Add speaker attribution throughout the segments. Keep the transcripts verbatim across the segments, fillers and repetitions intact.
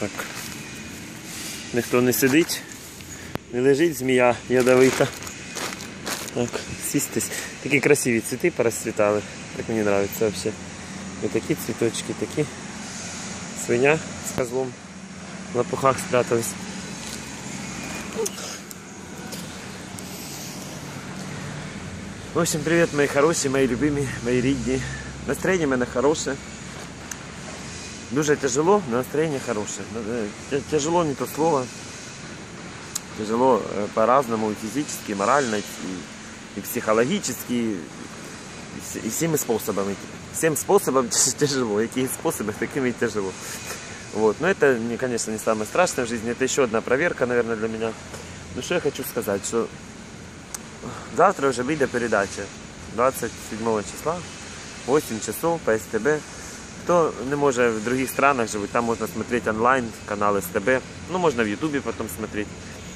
Speaker 1: Так. Ніхто не сидить, не лежить змія ядовита. Так, сістись. Такі красиві цвіти порозцвітали. Так мені подобається взагалі. І такі цвіточки, такі. Свиня з козлом в лопухах спрятались. В общем, привет, мои хорошие, мои любимые, мои рідні. Настроение у меня хорошее. Дуже тяжело, но настроение хорошее. Тяжело не то слово. Тяжело по-разному, и физически, и морально, и, и психологически, и, и всеми способами. Всем способом тяжело. Какие способы, такими и тяжело. Вот. Но это, конечно, не самое страшное в жизни. Это еще одна проверка, наверное, для меня. Ну что я хочу сказать, что завтра уже выйдет передача двадцать седьмого числа, восемь часов по СТБ. Кто не может в других странах живет, там можно смотреть онлайн, канал СТБ. Ну, можно в Ютубе потом смотреть.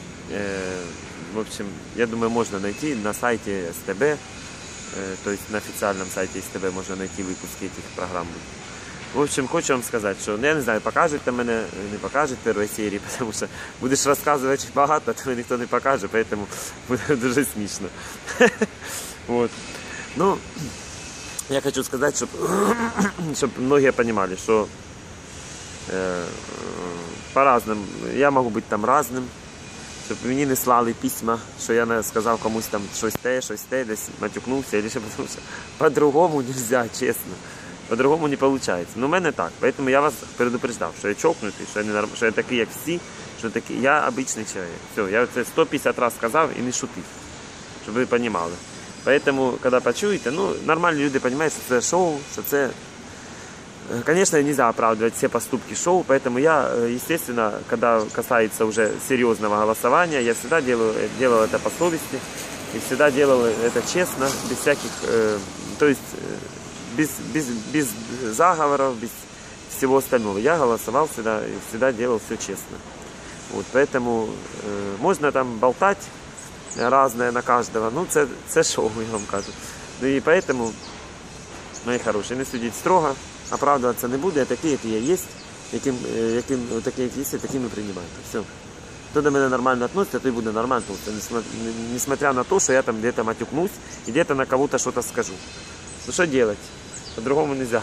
Speaker 1: В общем, я думаю, можно найти на сайте СТБ, то есть на официальном сайте СТБ можно найти выпуски этих программ. В общем, хочу вам сказать, что, я не знаю, покажете мене, не покажете первой серии, потому что будешь рассказывать багато, то никто не покажет, поэтому будет дуже смешно. Вот. Ну, я хочу сказать, чтобы, чтобы многие понимали, что э, по-разному, я могу быть там разным, щоб мені не слали письма, що я сказав комусь там щось те, щось те, десь матюкнувся, або що, тому що по-другому не можна, чесно. По-другому не виходить. Ну, в мене так. Тому я вас предупреждав, що я чокнутий, що я, не норм... що я такий, як всі, що такий... я обичний чоловік. Все, я це сто п'ятдесят разів сказав і не шутив, щоб ви розуміли. Тому, коли почуєте, ну, нормальні люди розуміють, що це шоу, що це... Конечно, нельзя оправдывать все поступки шоу, поэтому я, естественно, когда касается уже серьезного голосования, я всегда делаю, делал это по совести и всегда делал это честно, без всяких, э, то есть без, без, без заговоров, без всего остального. Я голосовал всегда и всегда делал все честно. Вот, поэтому э, можно там болтать разное на каждого, ну, это, это шоу, я вам кажу. Ну и поэтому, мои хорошие, не судить строго. Оправдываться не буду, я такий, який я є, яким, яким, такий, як є, таким і приймаю. Все. Хто до мене нормально относится, то і буде нормально относиться, несмотря на то, що я там где-то матюкнусь и где-то на кого-то что-то скажу. Ну что делать? По-другому нельзя.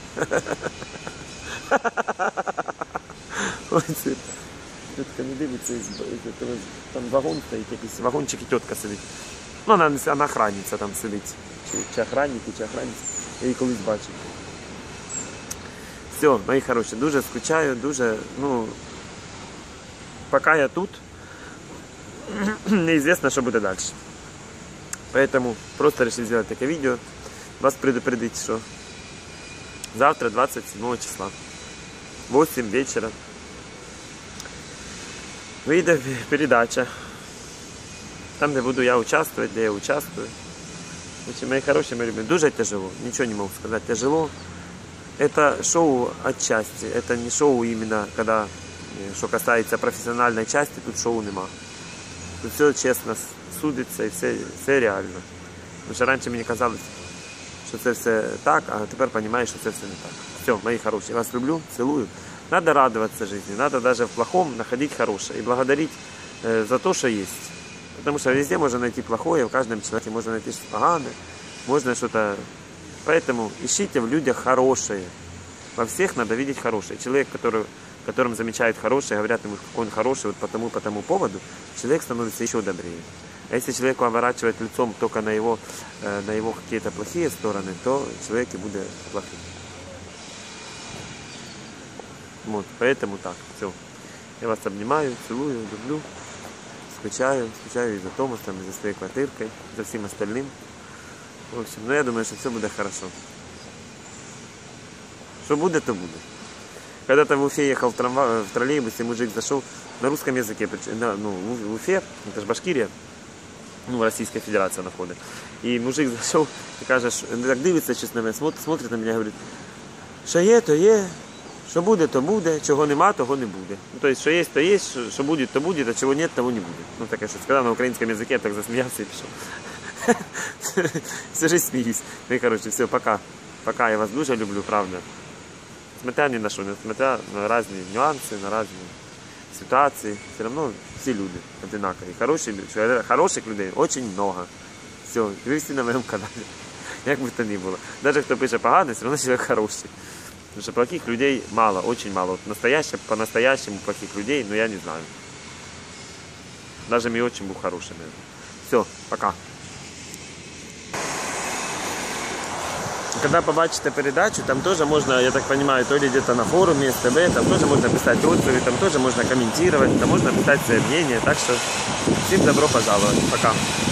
Speaker 1: Ой, тетка не дивиться, там вагон стоїть, якийсь вагончик і тетка сидить. Ну, вона, вона охранниця там сидить. Чи, чи охранник, чи охранниця. Я її колись бачив. Все, мої хороші, дуже скучаю, дуже, ну, пока я тут, неизвестно, что будет дальше. Поэтому просто решил сделать такое видео, вас предупредить, что завтра, двадцать седьмого числа, восемь вечера, выйдет передача, там, где буду я участвовать, где я участвую. В общем, мои хорошие, мои любимые, дуже тяжело, ничего не могу сказать, тяжело. Это шоу отчасти, это не шоу именно, когда, что касается профессиональной части, тут шоу нема. Тут все честно судится и все, все реально. Потому что раньше мне казалось, что это все так, а теперь понимаешь, что это все не так. Все, мои хорошие, я вас люблю, целую. Надо радоваться жизни, надо даже в плохом находить хорошее и благодарить э, за то, что есть. Потому что везде можно найти плохое, в каждом человеке можно найти что-то поганое, можно что-то... Поэтому ищите в людях хорошее. Во всех надо видеть хорошее. Человек, который, которым замечают хорошее, говорят ему, какой он хороший, вот по тому, по тому поводу, человек становится еще добрее. А если человек оборачивает лицом только на его, на его какие-то плохие стороны, то человек и будет плохим. Вот, поэтому так, все. Я вас обнимаю, целую, люблю, скучаю, скучаю и за Томасом, и за своей квартиркой, за всем остальным. В общем, ну я думаю, что все будет хорошо. Что будет, то будет. Когда-то в Уфе ехал в, трамва... в троллейбусе, мужик зашел на русском языке, ну, в Уфе, это же Башкирия, ну, Российская Федерация находится. И мужик зашел и каже, так дивиться щось на мене, смотрит, смотрит на меня и говорит, що є, то є, що буде, то буде, чого нема, того не буде. Ну, то есть, що є, то є, що буде, то буде, а чого нет, того не буде. Ну, таке щось. Сказав на українському язикі, я так засміявся і пішов. Всю жизнь смеюсь. Ну и, короче, все, пока. Пока, я вас дуже люблю, правда. Несмотря ни на что, несмотря на разные нюансы, на разные ситуации, все равно все люди одинаковые. Хорошие, хороших людей очень много. Все, ви всі на моем канале. Як бы то ни было. Даже кто пишет поганый, все равно человек хороший. Потому что плохих людей мало, очень мало. Вот настоящих, по-настоящему плохих людей, но я не знаю. Даже мой отчим был хороший, наверное. Все, пока. Когда побачите передачу, там тоже можно, я так понимаю, то ли где-то на форуме, СТБ, там тоже можно писать отзывы, там тоже можно комментировать, там можно писать свое мнение. Так что всем добро пожаловать. Пока.